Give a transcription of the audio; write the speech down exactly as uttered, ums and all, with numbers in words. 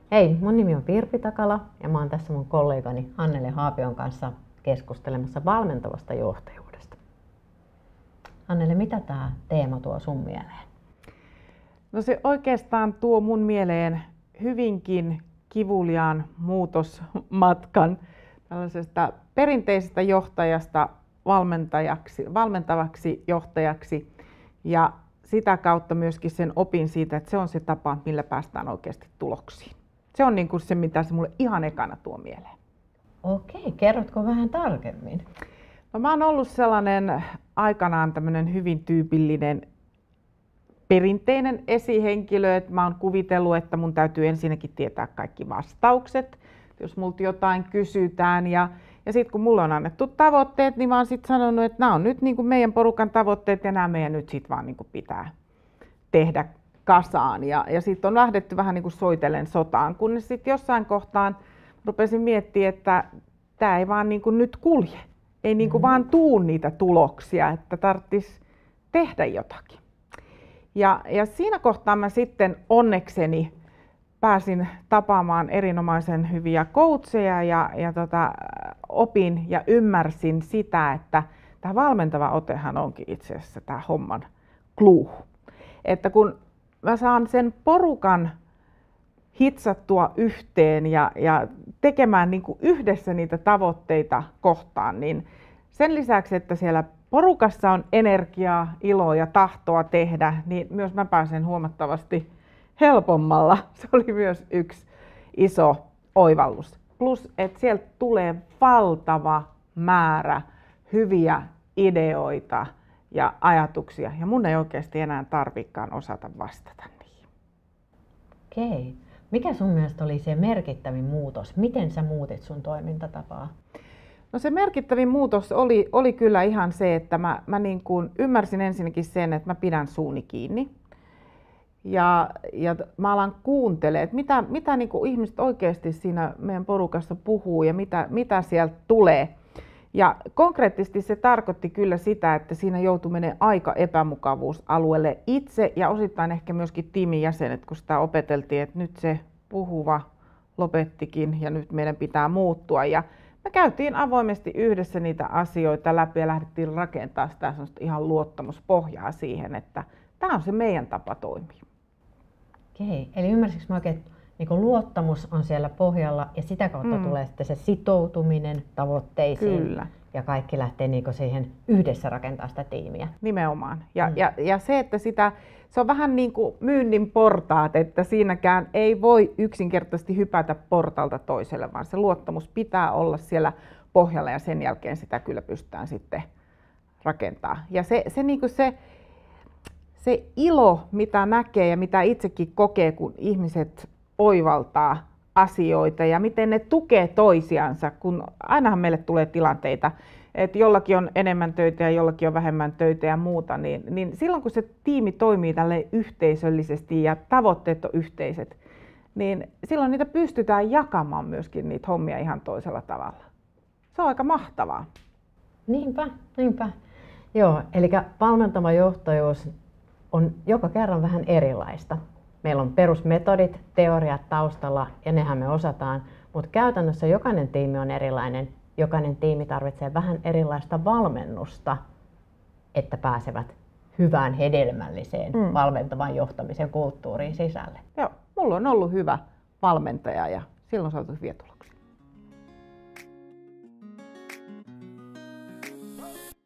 Hei, mun nimi on Virpi Takala ja mä oon tässä mun kollegani Hannele Haapion kanssa keskustelemassa valmentavasta johtajuudesta. Hannele, mitä tää teema tuo sun mieleen? No se oikeastaan tuo mun mieleen hyvinkin kivuliaan muutosmatkan tällaisesta perinteisestä johtajasta valmentajaksi, valmentavaksi johtajaksi ja sitä kautta myöskin sen opin siitä, että se on se tapa, millä päästään oikeasti tuloksiin. Se on niin kuin se, mitä se mulle ihan ekana tuo mieleen. Okei, kerrotko vähän tarkemmin? No, mä oon ollut sellainen aikanaan tämmöinen hyvin tyypillinen perinteinen esihenkilö, että mä oon kuvitellut, että mun täytyy ensinnäkin tietää kaikki vastaukset, jos multa jotain kysytään. Ja, ja sitten kun mulle on annettu tavoitteet, niin mä oon sitten sanonut, että nämä on nyt niin kuin meidän porukan tavoitteet ja nämä meidän nyt sitten vaan niin kuin pitää tehdä kasaan. Ja, ja sitten on lähdetty vähän niin kuin soitellen sotaan, kunnes sitten jossain kohtaan rupesin miettimään, että tämä ei vaan niin kuin nyt kulje. Ei niin kuin mm-hmm. vaan tuu niitä tuloksia, että tarvitsisi tehdä jotakin. Ja, ja siinä kohtaa mä sitten onnekseni pääsin tapaamaan erinomaisen hyviä coacheja ja, ja tota, opin ja ymmärsin sitä, että tämä valmentava otehan onkin itse asiassa tämä homman clue. Että kun mä saan sen porukan hitsattua yhteen ja, ja tekemään niin kuin yhdessä niitä tavoitteita kohtaan, niin sen lisäksi, että siellä porukassa on energiaa, iloa ja tahtoa tehdä, niin myös mä pääsen huomattavasti helpommalla. Se oli myös yksi iso oivallus. Plus, että sieltä tulee valtava määrä hyviä ideoita ja ajatuksia, ja mun ei oikeasti enää tarvikaan osata vastata niihin. Okei. Mikä sun mielestä oli se merkittävin muutos? Miten sä muutit sun toimintatapaa? No se merkittävin muutos oli, oli kyllä ihan se, että mä, mä niin kuin ymmärsin ensinnäkin sen, että mä pidän suuni kiinni. Ja, ja mä alan kuuntelemaan, että mitä, mitä niin kuin ihmiset oikeasti siinä meidän porukassa puhuu ja mitä, mitä sieltä tulee. Ja konkreettisesti se tarkoitti kyllä sitä, että siinä joutui menemään aika epämukavuusalueelle itse ja osittain ehkä myöskin tiimin jäsenet, kun sitä opeteltiin, että nyt se puhuva lopettikin ja nyt meidän pitää muuttua. Ja me käytiin avoimesti yhdessä niitä asioita läpi ja lähdettiin rakentamaan sitä ihan luottamuspohjaa siihen, että tämä on se meidän tapa toimia. Okei, eli ymmärsikö mä oikein, että niin luottamus on siellä pohjalla ja sitä kautta mm. tulee sitten se sitoutuminen tavoitteisiin. Kyllä. Ja kaikki lähtee niin siihen yhdessä rakentaa sitä tiimiä. Nimenomaan. Ja, mm. ja, ja se, että sitä, se on vähän niin kuin myynnin portaat, että siinäkään ei voi yksinkertaisesti hypätä portalta toiselle, vaan se luottamus pitää olla siellä pohjalla ja sen jälkeen sitä kyllä pystytään sitten rakentaa. Ja se, se, niin kuin se, se ilo, mitä näkee ja mitä itsekin kokee, kun ihmiset oivaltaa asioita ja miten ne tukee toisiansa, kun ainahan meille tulee tilanteita, että jollakin on enemmän töitä ja jollakin on vähemmän töitä ja muuta, niin, niin silloin kun se tiimi toimii tälle yhteisöllisesti ja tavoitteet on yhteiset, niin silloin niitä pystytään jakamaan myöskin niitä hommia ihan toisella tavalla. Se on aika mahtavaa. Niinpä, niinpä. Joo, eli valmentava johtajuus on joka kerran vähän erilaista. Meillä on perusmetodit, teoriat taustalla ja nehän me osataan, mutta käytännössä jokainen tiimi on erilainen. Jokainen tiimi tarvitsee vähän erilaista valmennusta, että pääsevät hyvään hedelmälliseen mm. valmentavan johtamisen kulttuuriin sisälle. Joo, mulla on ollut hyvä valmentaja ja silloin on saatu hyviä tuloksia.